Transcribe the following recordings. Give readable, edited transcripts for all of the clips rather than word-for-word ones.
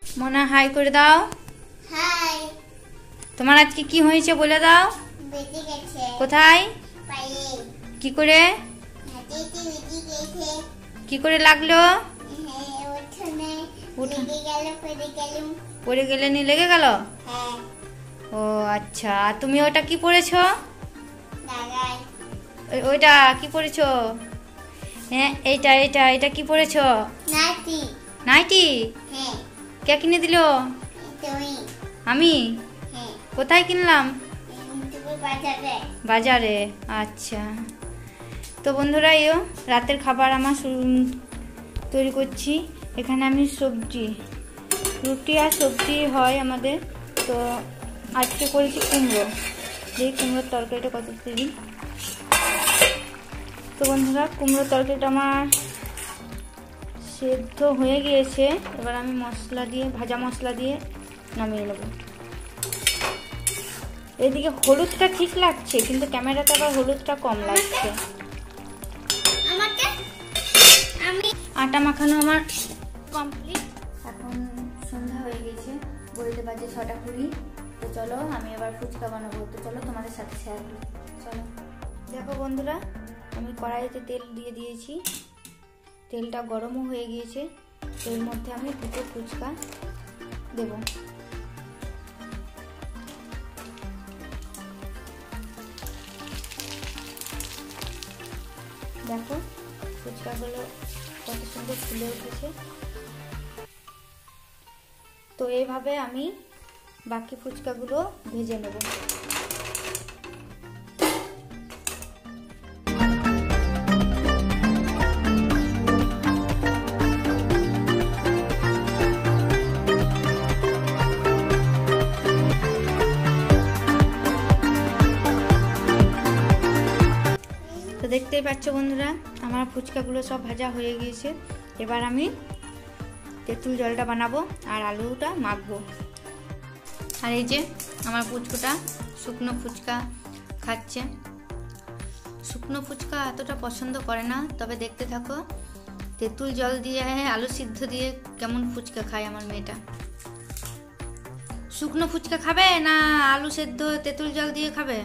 Mona high করে দাও। High. তোমার আজকে কি হয়েছে বলে দাও। বেটি গেছে। কোথায়? পায়ে। কি করে? হাতিতে বেটি গেছে। কি করে লাগলো? উঠোনে উঠোন লেগে গেল, পড়ে গেলুম। পড়ে গেলে নি লেগে গেল? হ্যাঁ। ও আচ্ছা, তুমি ওটা কি পরেছো? লাগাই। ওইটা কি পরেছো? হ্যাঁ এইটা এইটা এটা কি পরেছো? নাইটি। নাইটি? হ্যাঁ। কে কিনে দিল? তুমি। আমি? হ্যাঁ। কোথায় কিনলাম? তুমি বাজারে। বাজারে। আচ্ছা, তো বন্ধুরা এও রাতের খাবার আমার তৈরি করছি। এখানে আমি সবজি, রুটি আর সবজি হয় আমাদের। তো আজকে করেছি কুমড়ো। এই কুমড়োর তরকারিটা কত দিই। তো বন্ধুরা কুমড়োর তরকারিটা আমার সেদ্ধ হয়ে গিয়েছে। এবার আমি মশলা দিয়ে, ভাজা মশলা দিয়ে নামিয়ে নেব। এদিকে হলুদটা ঠিক লাগছে, কিন্তু ক্যামেরাতে আবার হলুদটা কম লাগছে। আটা মাখানো আমার কমপ্লিট। এখন সন্ধ্যা হয়ে গেছে, বলতে বাজে 6:20। তো চলো আমি এবার ফুচকা বানাবো। তো চলো তোমাদের সাথে শেয়ার করি। চলো দেখো বন্ধুরা, আমি কড়াইতে তেল দিয়ে দিয়েছি। তেলটা গরমও হয়ে গিয়েছে। এর মধ্যে আমি দুটো ফুচকা দেব। দেখো ফুচকাগুলো কত সুন্দর ফুলে উঠেছে। তো এইভাবে আমি বাকি ফুচকাগুলো ভেজে নেব। তো দেখতেই পাচ্ছ বন্ধুরা, আমার ফুচকাগুলো সব ভাজা হয়ে গিয়েছে। এবার আমি তেঁতুল জলটা বানাবো আর আলুটা মাখবো। আর এই যে আমার পুচকুটা শুকনো ফুচকা খাচ্ছে। শুকনো ফুচকা এতটা পছন্দ করে না, তবে দেখতে থাকো। তেঁতুল জল দিয়ে আলু সিদ্ধ দিয়ে কেমন ফুচকা খায় আমার মেয়েটা। শুকনো ফুচকা খাবে না আলু সেদ্ধ তেঁতুল জল দিয়ে খাবে?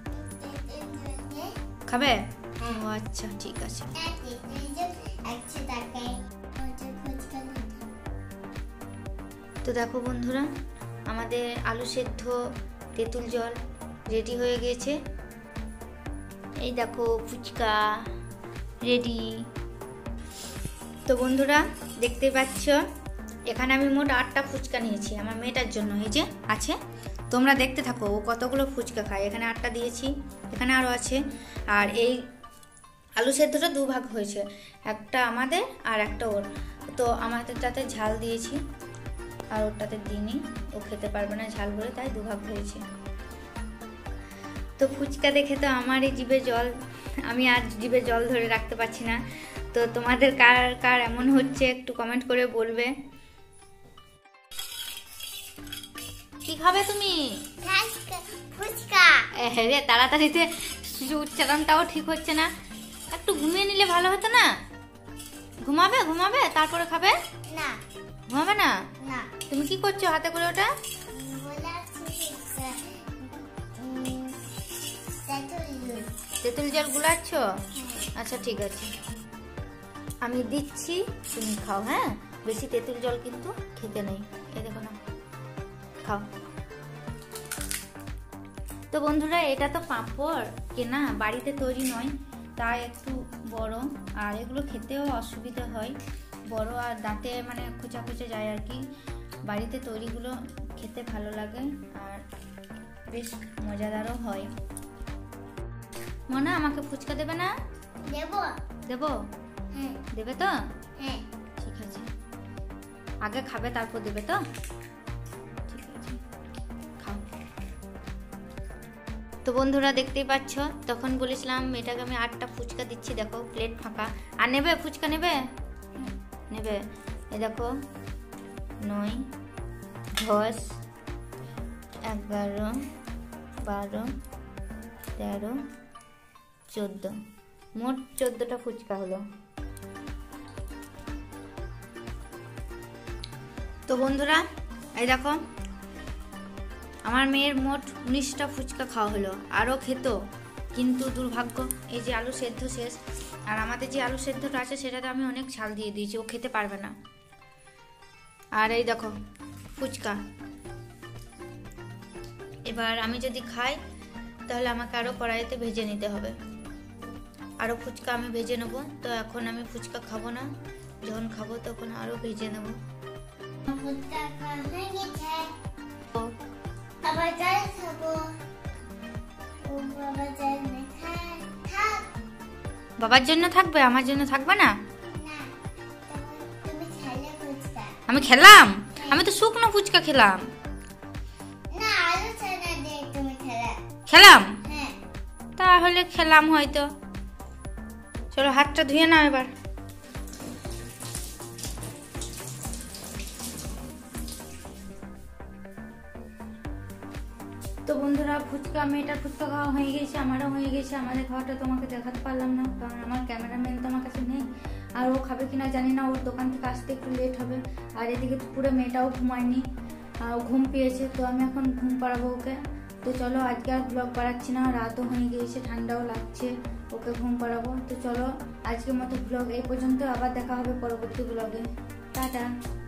খাবে? ও আচ্ছা ঠিক আছে। তো দেখো বন্ধুরা, আমাদের আলু সেদ্ধ তেঁতুল জল রেডি হয়ে গেছে। এই দেখো ফুচকা রেডি। তো বন্ধুরা দেখতে পাচ্ছ, এখানে আমি মোট 8টা ফুচকা নিয়েছি আমার মেয়েটার জন্য। এই যে আছে, তোমরা দেখতে থাকো ও কতগুলো ফুচকা খায়। এখানে 8টা দিয়েছি, এখানে আরও আছে। আর এই আলু সেদ্ধটা দুভাগ হয়েছে, একটা আমাদের আর একটা ওর। তো আমাদেরটাতে ঝাল দিয়েছি আর ওরটাতে দিইনি, ও খেতে পারবে না ঝাল বলে, তাই দুভাগ হয়েছে। তো ফুচকা দেখে তো আমারই জিভে জল, আমি আর জিভে জল ধরে রাখতে পারছি না। তো তোমাদের কার কার এমন হচ্ছে একটু কমেন্ট করে বলবে। কি খাবে তুমি? ফুচকা। হ্যাঁ রে, তাড়াতাড়িতে উচ্চারণটাও ঠিক হচ্ছে না। একটু ঘুমিয়ে নিলে ভালো হতো না? ঘুমাবে ঘুমাবে তারপরে খাবে না? ঘুমাবে না? না। তুমি কি করছো হাতে করে ওটা? তেঁতুল জল গুলাচ্ছ? আচ্ছা ঠিক আছে, আমি দিচ্ছি, তুমি খাও। হ্যাঁ, বেশি তেঁতুল জল কিন্তু খেতে নেই। এই দেখো না, খাও। তো বন্ধুরা এটা তো পাঁপড় কেনা, বাড়িতে তৈরি নয়, তাই একটু বড়। আর এগুলো খেতেও অসুবিধা হয়, বড় আর দাঁতে মানে খোঁচা খোঁচা যায় আর কি। বাড়িতে তৈরিগুলো খেতে ভালো লাগে আর বেশ মজাদারও হয়। মনে আমাকে ফুচকা দেবে না? দেবো। দেবো? হ্যাঁ। দেবে তো? হ্যাঁ। ঠিক আছে, আগে খাবে তারপর দেবে তো? ঠিক আছে, খাও। তো বন্ধুরা দেখতেই পাচ্ছ, তখন বলেছিলাম মেয়েটাকে আমি 8টা ফুচকা দিচ্ছি। দেখো প্লেট ফাঁকা। আর নেবে ফুচকা? নেবে? নেবে। এই দেখো 9, 10, 11, 12, 13, 14, মোট 14টা ফুচকা হলো। তো বন্ধুরা এই দেখো আমার মেয়ের মোট 19টা ফুচকা খাওয়া হলো, আরও খেত কিন্তু দুর্ভাগ্য এই যে আলু সেদ্ধ শেষ। আর আমাদের যে আলু সেদ্ধটা আছে সেটাতে আমি অনেক ঝাল দিয়ে দিয়েছি, ও খেতে পারবে না। আর এই দেখো ফুচকা, এবার আমি যদি খাই তাহলে আমাকে আরও কড়াইতে ভেজে নিতে হবে, আরও ফুচকা আমি ভেজে নেবো। তো এখন আমি ফুচকা খাবো না, যখন খাবো তখন আরও ভেজে নেবো। ফুচকা খাওয়া হয়ে গেছে, আবার জল খাবো। ও বাবা জল থাক। বাবার জন্য থাকবে, আমার জন্য থাকবে না। না, তুমি খেলে ফুচকা। আমি খেলাম, আমি তো শুকনো ফুচকা খেলাম। না, আলু ছানা দিয়ে তুমি খেলাম হ্যাঁ। তাহলে খেলাম হয়তো। চলো হাতটা ধুয়ে নাও এবার। তো বন্ধুরা ফুচকা, মেয়েটার ফুচকা খাওয়া হয়ে গেছে, আমারও হয়ে গেছে। আমাদের খাওয়াটা তোমাকে দেখাতে পারলাম না কারণ আমার ক্যামেরাম্যান তো আমার কাছে নেই, আর ও খাবে কিনা জানি না, ওর দোকান থেকে আসতে একটু লেট হবে। আর এদিকে পুরো মেয়েটাও ঘুমায়নি, ঘুম পেয়েছে, তো আমি এখন ঘুম পাড়াবো ওকে। তো চলো আজকে আর ব্লগ বাড়াচ্ছি না, রাতও হয়ে গিয়েছে, ঠান্ডাও লাগছে, ওকে ঘুম পাড়াবো। তো চলো আজকের মতো ব্লগ এই পর্যন্ত, আবার দেখা হবে পরবর্তী ব্লগে। টাটা।